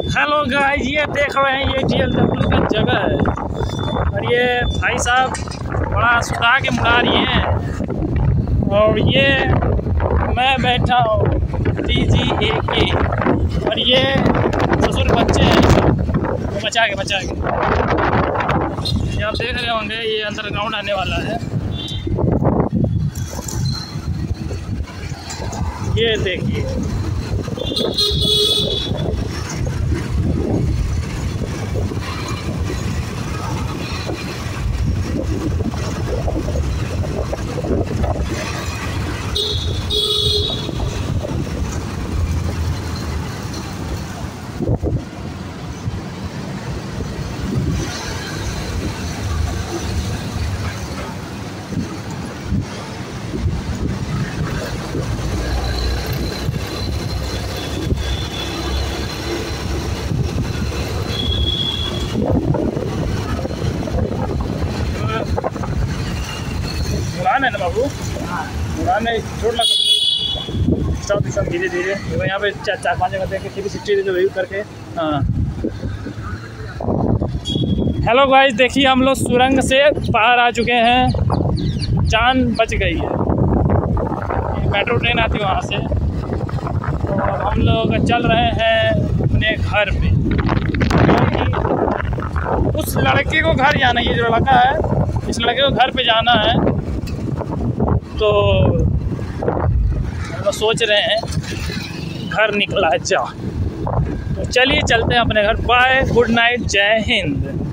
Hello guys, ये देख रहे हैं ये GLW की जगह है और ये भाई साहब बड़ा सुधा के मुड़ा रही हैं और ये मैं बैठा हूँ TGAK और ये ससुर बच्चे हैं बचा के ये आप देख रहे होंगे। ये अंडरग्राउंड आने वाला है। ये देखिए उड़ान है ना बाबू, उड़ान है, छोड़ लग सब धीरे धीरे यहाँ पे चार पाँच जगह देख के 360 रिव्यू करके। हाँ हेलो गाइस, देखिए हम लोग सुरंग से बाहर आ चुके हैं। जान बच गई है। मेट्रो ट्रेन आती है वहाँ से। तो अब हम लोग चल रहे हैं अपने घर पे, क्योंकि उस लड़के को घर जाना है। ये जो लड़का है, इस लड़के को घर पे जाना है। तो हम सोच रहे हैं घर निकला जा। तो चलिए चलते हैं अपने घर। बाय, गुड नाइट, जय हिंद।